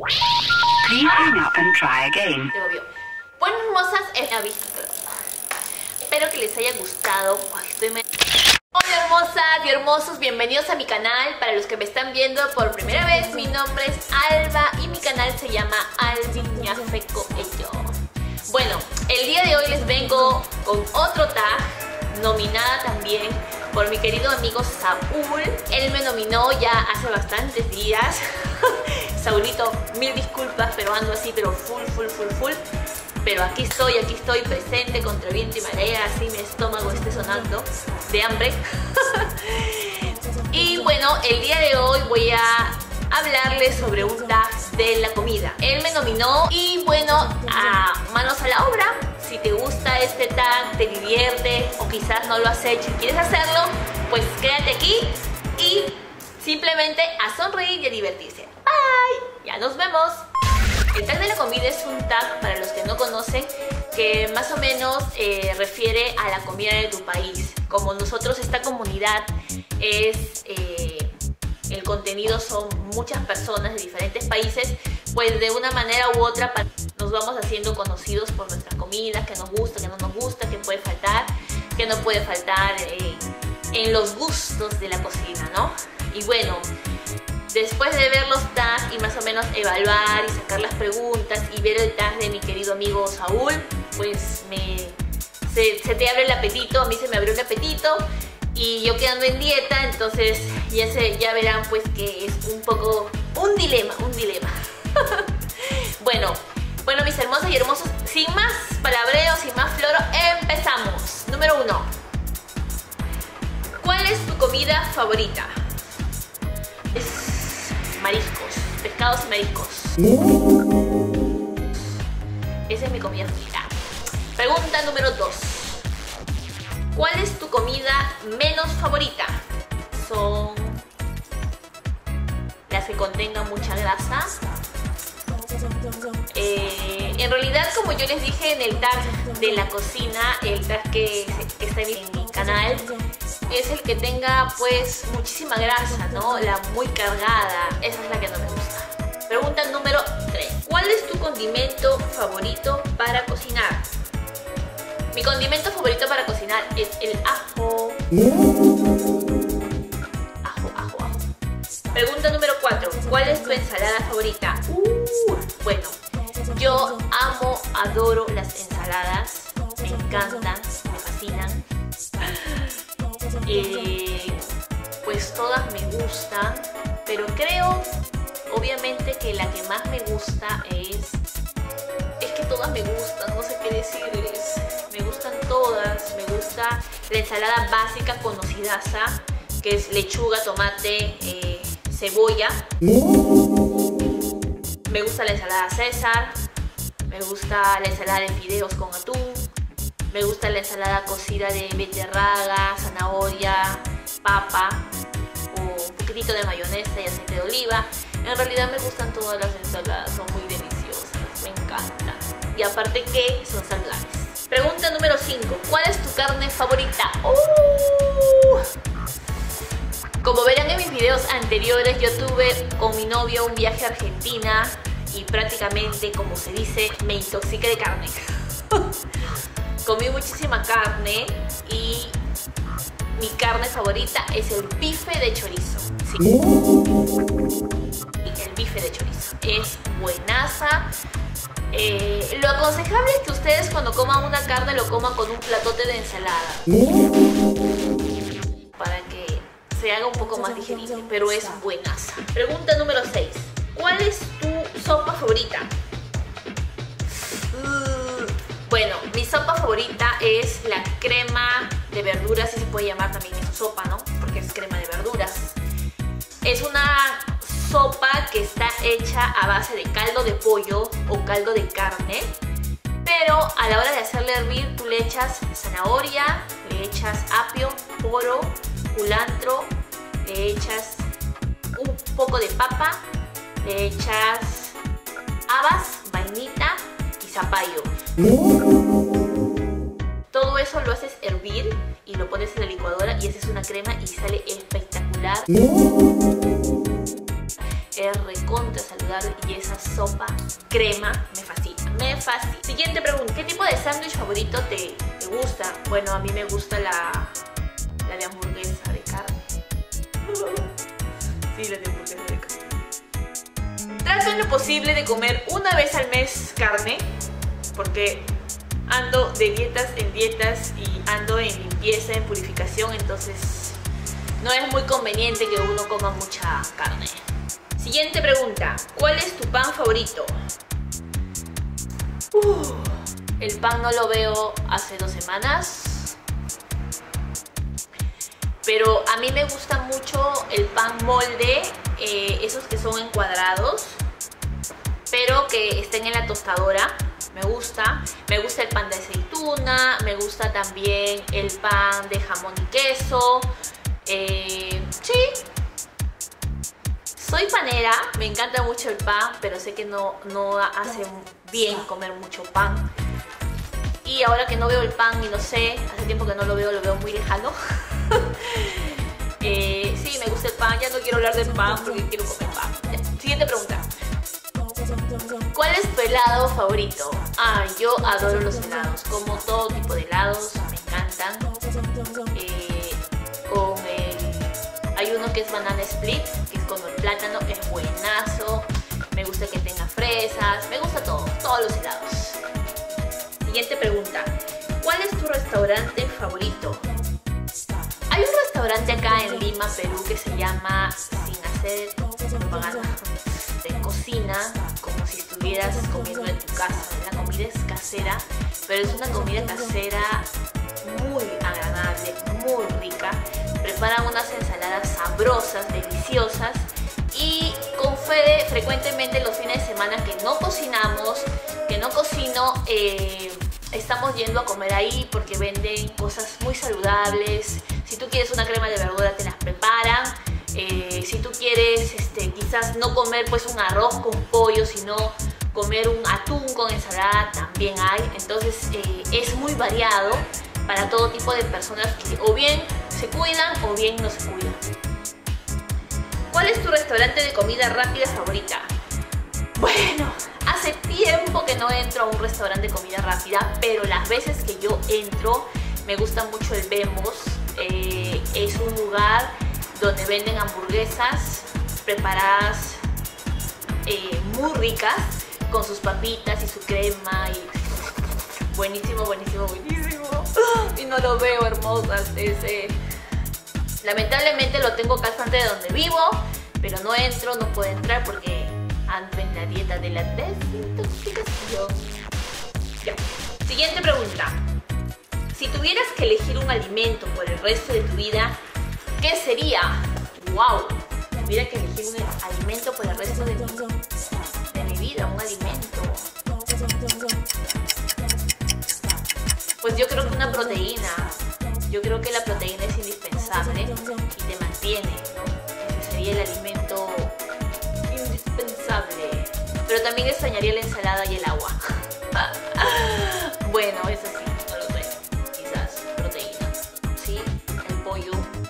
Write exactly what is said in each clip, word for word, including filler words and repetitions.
Please hang up and try again. Bueno, hermosas, he visto. Espero que les haya gustado. Ay, estoy me... Hola hermosas y hermosos, bienvenidos a mi canal. Para los que me están viendo por primera vez, mi nombre es Alba y mi canal se llama Alvin Ñafeco Ello. Bueno, el día de hoy les vengo con otro tag, nominada también por mi querido amigo Saúl. Él me nominó ya hace bastantes días. Saúlito, mil disculpas, pero ando así, pero full, full, full, full. Pero aquí estoy, aquí estoy presente contra viento y marea, así mi estómago esté sonando de hambre. Y bueno, el día de hoy voy a hablarles sobre un tag de la comida. Él me nominó y bueno, a manos a la obra. Si te gusta este tag, te divierte o quizás no lo has hecho y quieres hacerlo, pues quédate aquí y simplemente a sonreír y a divertirse. Bye, ya nos vemos. El tag de la comida es un tag, para los que no conocen, que más o menos eh, refiere a la comida de tu país. Como nosotros, esta comunidad es... Eh, el contenido son muchas personas de diferentes países, pues de una manera u otra nos vamos haciendo conocidos por nuestras comidas, que nos gusta, que no nos gusta, que puede faltar, que no puede faltar eh, en los gustos de la cocina, ¿no? Y bueno, después de ver los tags y más o menos evaluar y sacar las preguntas y ver el tag de mi querido amigo Saúl, pues me, se, se te abre el apetito, a mí se me abrió el apetito. Y yo quedando en dieta, entonces ya, se, ya verán pues que es un poco un dilema, un dilema. bueno, bueno mis hermosas y hermosos, sin más palabreos, sin más floro, empezamos. Número uno. ¿Cuál es tu comida favorita? Es mariscos, pescados y mariscos. Esa es mi comida favorita. Pregunta número dos. ¿Cuál es tu comida menos favorita? Son las que contengan mucha grasa. Eh, en realidad, como yo les dije en el tag de la cocina, el tag que, que está en mi canal, es el que tenga pues muchísima grasa, ¿no? La muy cargada, esa es la que no me gusta. Pregunta número tres. ¿Cuál es tu condimento favorito para cocinar? Mi condimento favorito para cocinar es el ajo. Ajo, ajo, ajo. Pregunta número cuatro. ¿Cuál es tu ensalada favorita? Uh, bueno, yo amo, adoro las ensaladas. Me encantan, me fascinan. Eh, pues todas me gustan, pero creo, obviamente, que la que más me gusta es... Es que todas me gustan, no sé qué decirles. Me gustan todas, me gusta la ensalada básica conocidaza, que es lechuga, tomate, eh, cebolla. Me gusta la ensalada César, me gusta la ensalada de fideos con atún, me gusta la ensalada cocida de beterraga, zanahoria, papa, o un poquitito de mayonesa y aceite de oliva. En realidad me gustan todas las ensaladas, son muy deliciosas, me encantan. Y aparte que son saludables. Pregunta número cinco. ¿Cuál es tu carne favorita? Uh. Como verán en mis videos anteriores, yo tuve con mi novio un viaje a Argentina y prácticamente, como se dice, me intoxiqué de carne. Comí muchísima carne y mi carne favorita es el bife de chorizo. Sí. El bife de chorizo es buenaza. Eh, lo aconsejable es que ustedes cuando coman una carne lo coman con un platote de ensalada para que se haga un poco más digerible, pero es buenaza. Pregunta número seis. ¿Cuál es tu sopa favorita? Uh, bueno, mi sopa favorita es la crema de verduras, si se puede llamar también eso sopa, ¿no? Porque es crema de verduras. Es una sopa que está hecha a base de caldo de pollo o caldo de carne, pero a la hora de hacerle hervir tú le echas zanahoria, le echas apio, poro, culantro, le echas un poco de papa, le echas habas, vainita y zapallo. Todo eso lo haces hervir y lo pones en la licuadora y haces una crema y sale espectacular. Es recontra saludable. saludable y esa sopa crema me fascina, me fascina. Siguiente pregunta, ¿qué tipo de sándwich favorito te, te gusta? Bueno, a mí me gusta la, la de hamburguesa de carne. Sí, la de hamburguesa de carne. Trato en lo posible de comer una vez al mes carne, porque ando de dietas en dietas y ando en limpieza, en purificación, entonces no es muy conveniente que uno coma mucha carne. Siguiente pregunta, ¿cuál es tu pan favorito? Uh, el pan no lo veo hace dos semanas, pero a mí me gusta mucho el pan molde, eh, esos que son en cuadrados, pero que estén en la tostadora. Me gusta, me gusta el pan de aceituna, me gusta también el pan de jamón y queso. Eh, sí, soy panera, me encanta mucho el pan, pero sé que no, no hace bien comer mucho pan. Y ahora que no veo el pan y no sé, hace tiempo que no lo veo, lo veo muy lejano. eh, sí, me gusta el pan, ya no quiero hablar del pan porque quiero comer pan. Ya. Siguiente pregunta. ¿Cuál es tu helado favorito? Ah, yo adoro los helados, como todo tipo de helados, me encantan. Eh, con el... Hay uno que es banana split, que es con el plátano, es buenazo. Me gusta que tenga fresas, me gusta todo, todos los helados. Siguiente pregunta. ¿Cuál es tu restaurante favorito? Hay un restaurante acá en Lima, Perú, que se llama, sin hacer propaganda, de cocina, como si estuvieras comiendo en tu casa. La comida es casera, pero es una comida casera muy agradable, muy rica. Preparan unas ensaladas sabrosas, deliciosas. Y con Fede, frecuentemente los fines de semana que no cocinamos, que no cocino, eh, estamos yendo a comer ahí porque venden cosas muy saludables. Si tú quieres una crema de verdura, te las preparan. Eh, si tú quieres este, quizás no comer pues un arroz con pollo, sino comer un atún con ensalada, también hay. Entonces eh, es muy variado para todo tipo de personas que o bien se cuidan o bien no se cuidan. ¿Cuál es tu restaurante de comida rápida favorita? Bueno, hace tiempo que no entro a un restaurante de comida rápida, pero las veces que yo entro me gusta mucho el Bembos. Eh, es un lugar donde venden hamburguesas preparadas eh, muy ricas, con sus papitas y su crema y buenísimo, buenísimo, buenísimo. Y no lo veo, hermosas. Ese... Lamentablemente lo tengo acá al frente de donde vivo, pero no entro, no puedo entrar porque ando en la dieta de la desintoxicación. Ya. Siguiente pregunta. Si tuvieras que elegir un alimento por el resto de tu vida, ¿qué sería? ¡Wow! Si tuviera que elegir un alimento por el resto de mi, de mi vida, un alimento. Pues yo creo que una proteína. Yo creo que la proteína es indispensable y te mantiene, ¿no? Ese sería el alimento indispensable. Pero también extrañaría la ensalada y el agua. Bueno, eso sí, no lo sé. Quizás proteína. Sí, el pollo,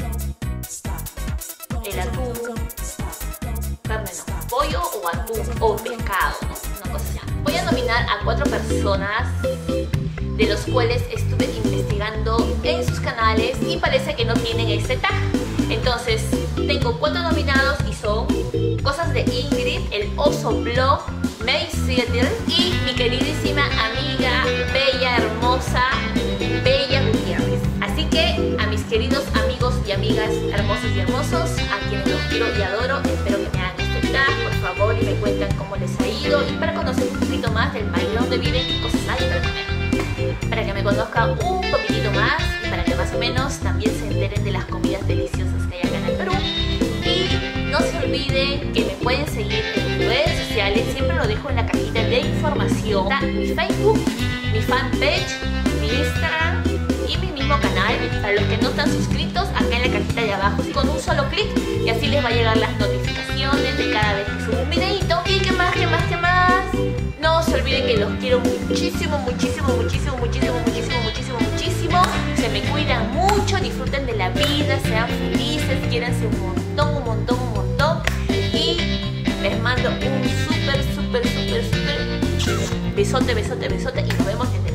el atún, carne no, pollo o atún o pescado, ¿no? Una cosa así. Voy a nominar a cuatro personas de los cuales estuve investigando en sus canales y parece que no tienen este tag. Entonces, tengo cuatro nominados y son Cosas de Ingrid, El Oso Blog, May Seattle y mi queridísima amiga, bella, hermosa, Bella Gutiérrez. Así que, a mis queridos amigos y amigas hermosos y hermosos, a quienes los quiero y adoro, espero que me hagan este tag, por favor, y me cuentan cómo les ha ido y para conocer un poquito más del país donde viven y cosas hay para comer. Para que me conozcan un poquitito más y para que más o menos también se enteren de las comidas deliciosas que hay acá en el Perú. Y no se olviden que me pueden seguir en mis redes sociales, siempre lo dejo en la cajita de información. Está mi Facebook, mi fanpage, mi Instagram y mi mismo canal. Para los que no están suscritos, acá en la cajita de abajo, con un solo clic y así les va a llegar las notificaciones de cada vez que subo un videito. Y que más, que más, que más. No se olviden que los quiero muchísimo, muchísimo, muchísimo, muchísimo, muchísimo, muchísimo, muchísimo. Se me cuidan mucho, disfruten de la vida, sean felices, quiéranse un montón, un montón, un montón. Y les mando un super besito. Besote, besote, besote y nos vemos en